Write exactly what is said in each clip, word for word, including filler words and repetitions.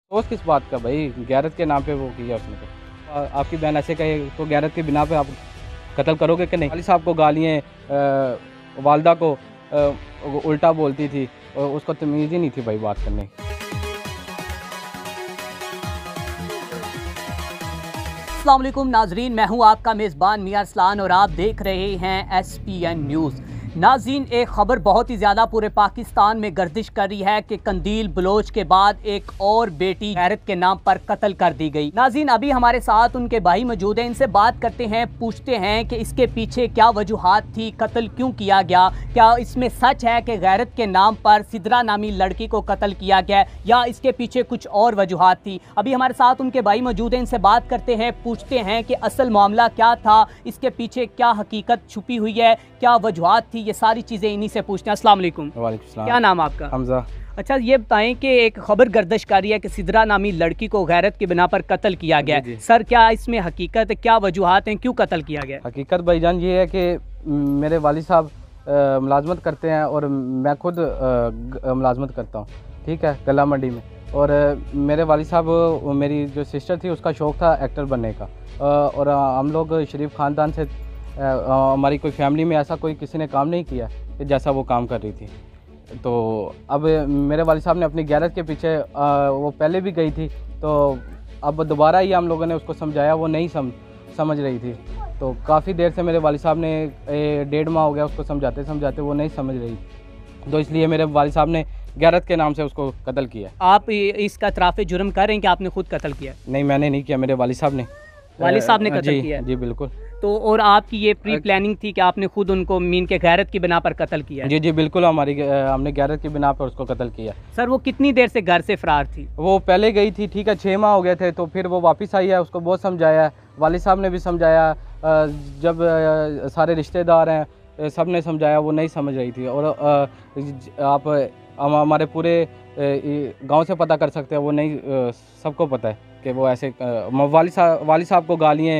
सोच किस बात का भाई, गैरत के नाम पे वो किया उसने तो। आ, आपकी बहन ऐसे कहे तो गैरत की बिना पे आप कत्ल करोगे कि नहीं? वाली साहब को गालियाँ, वालदा को आ, उल्टा बोलती थी और उसको तमीज़ ही नहीं थी भाई बात करने की। अस्सलाम वालेकुम नाजरीन, मैं हूं आपका मेज़बान मियां अरसलान और आप देख रहे हैं एस पी एन न्यूज़। नाज़रीन, एक ख़बर बहुत ही ज़्यादा पूरे पाकिस्तान में गर्दिश कर रही है कि कंदील बलोच के बाद एक और बेटी गैरत के नाम पर कत्ल कर दी गई। नाज़रीन, अभी हमारे साथ उनके भाई मौजूद हैं, इनसे बात करते हैं, पूछते हैं कि इसके पीछे क्या वजूहात थी, कत्ल क्यों किया गया, क्या इसमें सच है कि गैरत के नाम पर सिदरा नामी लड़की को कत्ल किया गया या इसके पीछे कुछ और वजूहात थी। अभी हमारे साथ उनके भाई मौजूद हैं, इनसे बात करते हैं, पूछते हैं कि असल मामला क्या था, इसके पीछे क्या हकीकत छुपी हुई है, क्या वजूहात थी, ये सारी चीज़ें इन्हीं से पूछते हैं। अस्सलाम वालेकुम। वालेकुम सलाम। क्या नाम आपका? हमजा। अच्छा, ये बताएं कि एक खबर गर्दिश कर रही है कि सिदरा नामी लड़की को गैरत की बिना पर कत्ल किया गया है। सर, क्या इसमें हकीकत है, क्या वजूहात हैं, क्यों कत्ल किया गया? हकीकत भाईजान ये है कि मेरे वालिद साहब मुलाजमत करते हैं और मैं खुद मुलाजमत करता हूँ, ठीक है, गला मंडी में। और मेरे वालिद साहब, मेरी जो सिस्टर थी उसका शौक़ था एक्टर बनने का, और हम लोग शरीफ ख़ानदान से, हमारी कोई फैमिली में ऐसा कोई किसी ने काम नहीं किया कि जैसा वो काम कर रही थी। तो अब मेरे वालिद साहब ने अपनी गैरत के पीछे, वो पहले भी गई थी, तो अब दोबारा ही हम लोगों ने उसको समझाया, वो नहीं सम समझ रही थी। तो काफ़ी देर से मेरे वालिद साहब ने, डेढ़ माह हो गया उसको समझाते समझाते, वो नहीं समझ रही, तो इसलिए मेरे वालिद साहब ने गैरत के नाम से उसको कत्ल किया। आप इसका इतराफ़ जुर्म कर रहे हैं कि आपने खुद कत्ल किया? नहीं, मैंने नहीं किया, मेरे वालिद साहब ने। वालिद साहब ने कत्ल जी, किया? जी बिल्कुल। तो और आपकी ये प्री प्लानिंग थी कि आपने खुद उनको मीन के गैरत की बिना पर कत्ल किया? जी जी बिल्कुल, हमारी हमने गैरत की बिना पर उसको कत्ल किया। सर, वो कितनी देर से घर से फरार थी? वो पहले गई थी, ठीक है, छः माह हो गए थे, तो फिर वो वापस आई है, उसको बहुत समझाया, वालिद साहब ने भी समझाया, जब सारे रिश्तेदार हैं सब ने समझाया, वो नहीं समझ रही थी। और आप हमारे पूरे गांव से पता कर सकते हैं, वो नहीं, सबको पता है कि वो ऐसे वालिद साहब वालिद साहब को गालियाँ,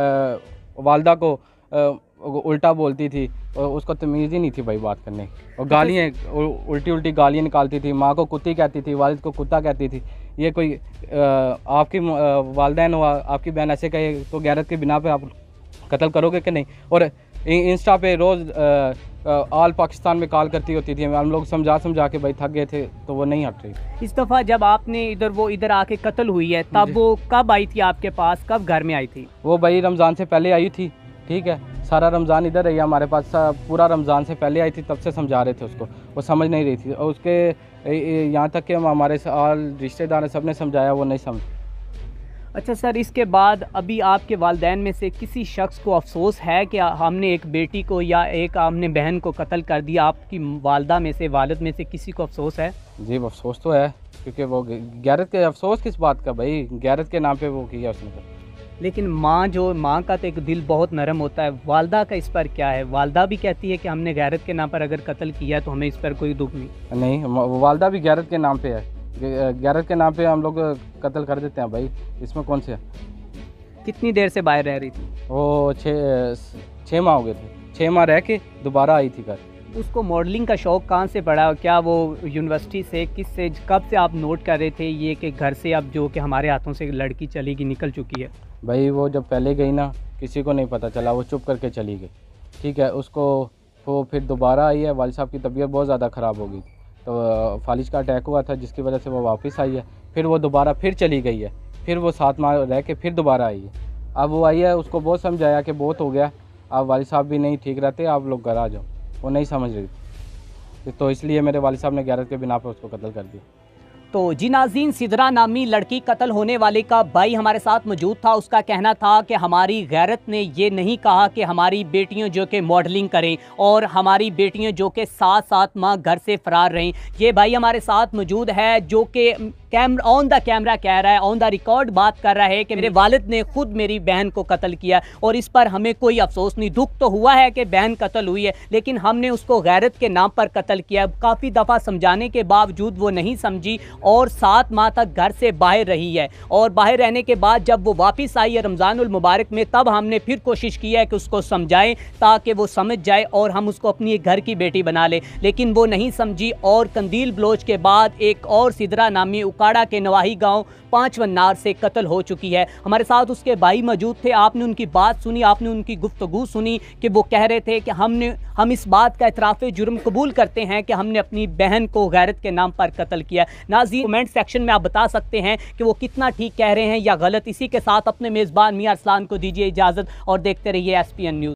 वालदा को उल्टा बोलती थी और उसको तमीज़ ही नहीं थी भाई बात करने की, और गालियाँ उल्टी उल्टी गालियाँ निकालती थी, माँ को कुत्ती कहती थी, वालिद को कुत्ता कहती थी। ये कोई आपकी वालदैन हो, आपकी बहन ऐसे कहे तो गैरत की बिना पे आप कत्ल करोगे कि नहीं? और इंस्टा पे रोज़ आल पाकिस्तान में कॉल करती होती थी, हम लोग समझा समझा के भाई थक गए थे, तो वो नहीं हट रही। इस दफ़ा जब आपने इधर वो इधर आके कत्ल हुई है, तब वो कब आई थी आपके पास, कब घर में आई थी? वो भाई रमज़ान से पहले आई थी, ठीक है, सारा रमज़ान इधर रही हमारे पास, पूरा रमज़ान से पहले आई थी, तब से समझा रहे थे उसको, वो समझ नहीं रही थी। और उसके यहाँ तक कि हमारे आल रिश्तेदार सब ने समझाया, वो नहीं समझ। अच्छा सर, इसके बाद अभी आपके वालिदैन में से किसी शख्स को अफसोस है कि हमने एक बेटी को या एक हमने बहन को कत्ल कर दिया? आपकी वालदा में से, वालिद में से किसी को अफसोस है? जी अफसोस तो है, क्योंकि वो गैरत के, अफसोस किस बात का भाई, गैरत के नाम पे वो किया उसने तो। लेकिन माँ जो माँ का तो एक दिल बहुत नरम होता है, वालदा का इस पर क्या है? वालदा भी कहती है कि हमने गैरत के नाम पर अगर कत्ल किया तो हमें इस पर कोई दुख नहीं। नहीं, वालदा भी गैरत के नाम पे है, गैरत के नाम पे हम लोग कत्ल कर देते हैं भाई, इसमें कौन से? कितनी देर से बाहर रह रही थी वो? छः छः माह हो गए थे, छः माह रह के दोबारा आई थी घर। उसको मॉडलिंग का शौक़ कहाँ से पड़ा? क्या वो यूनिवर्सिटी से, किस से, कब से आप नोट कर रहे थे ये कि घर से अब जो कि हमारे हाथों से लड़की चली गई, निकल चुकी है? भाई वो जब पहले गई ना, किसी को नहीं पता चला, वो चुप करके चली गई, ठीक है। उसको वो फिर दोबारा आई है, वालिद साहब की तबीयत बहुत ज़्यादा ख़राब हो गई, तो फालिज का अटैक हुआ था, जिसकी वजह से वो वापस आई है, फिर वो दोबारा फिर चली गई है, फिर वो सात माह रह के फिर दोबारा आई है। अब वो आई है, उसको बहुत समझाया कि बहुत हो गया, आप वालिद साहब भी नहीं ठीक रहते, आप लोग घर आ जाओ, वो नहीं समझ रही थी, तो इसलिए मेरे वालिद साहब ने गैरत के बिना पर उसको कत्ल कर दिया। तो जी नाज़रीन, सिदरा नामी लड़की कत्ल होने वाले का भाई हमारे साथ मौजूद था। उसका कहना था कि हमारी गैरत ने ये नहीं कहा कि हमारी बेटियां जो कि मॉडलिंग करें और हमारी बेटियां जो कि सात सात माह घर से फरार रहें। ये भाई हमारे साथ मौजूद है जो कि कैमरा ऑन द कैमरा कह रहा है, ऑन द रिकॉर्ड बात कर रहा है कि मेरे वालिद ने खुद मेरी बहन को कत्ल किया और इस पर हमें कोई अफसोस नहीं। दुख तो हुआ है कि बहन कत्ल हुई है, लेकिन हमने उसको गैरत के नाम पर कत्ल किया। काफ़ी दफ़ा समझाने के बावजूद वो नहीं समझी और सात माह तक घर से बाहर रही है। और बाहर रहने के बाद जब वो वापस आई है रमज़ानुल मुबारक में, तब हमने फिर कोशिश की है कि उसको समझाएं ताकि वो समझ जाए और हम उसको अपनी एक घर की बेटी बना ले, लेकिन वो नहीं समझी और कंदील बलोच के बाद एक और सिदरा नामी उकाड़ा के नवाही गांव पांच वन्नार से कत्ल हो चुकी है। हमारे साथ उसके भाई मौजूद थे, आपने उनकी बात सुनी, आपने उनकी गुफ्तगू सुनी कि वो कह रहे थे कि हमने हम इस बात का इतराफ़ जुर्म कबूल करते हैं कि हमने अपनी बहन को गैरत के नाम पर कत्ल किया। नाज़रीन, कमेंट सेक्शन में आप बता सकते हैं कि वो कितना ठीक कह रहे हैं या गलत। इसी के साथ अपने मेज़बान मियां अरसलान को दीजिए इजाज़त और देखते रहिए एस पी एन न्यूज़।